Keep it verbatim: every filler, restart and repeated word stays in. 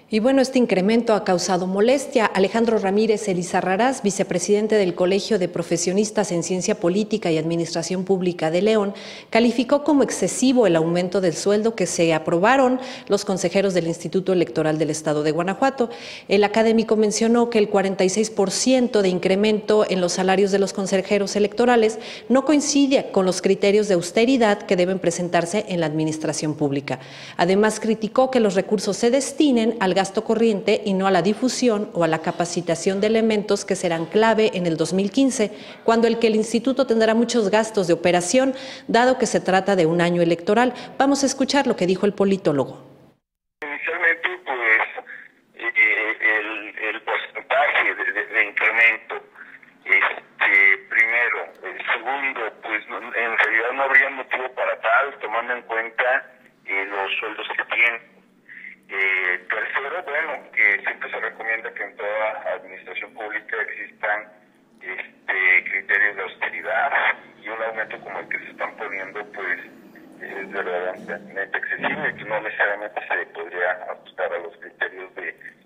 Y bueno, este incremento ha causado molestia. Alejandro Ramírez Elizarrarás, vicepresidente del Colegio de Profesionistas en Ciencia Política y Administración Pública de León, calificó como excesivo el aumento del sueldo que se aprobaron los consejeros del Instituto Electoral del Estado de Guanajuato. El académico mencionó que el cuarenta y seis por ciento de incremento en los salarios de los consejeros electorales no coincide con los criterios de austeridad que deben presentarse en la administración pública. Además, criticó que los recursos se destinen al gasto corriente y no a la difusión o a la capacitación de elementos que serán clave en el dos mil quince, cuando el que el instituto tendrá muchos gastos de operación, dado que se trata de un año electoral. Vamos a escuchar lo que dijo el politólogo. Inicialmente, pues, eh, el, el porcentaje de, de, de incremento, este, primero. El segundo, pues, no, en realidad no habría motivo para tal, tomando en cuenta eh, los sueldos que tienen. Eh, tercero, bueno, que siempre se recomienda que en toda administración pública existan este, criterios de austeridad, y un aumento como el que se están poniendo, pues, es verdaderamente excesivo y que no necesariamente se podría ajustar a los criterios de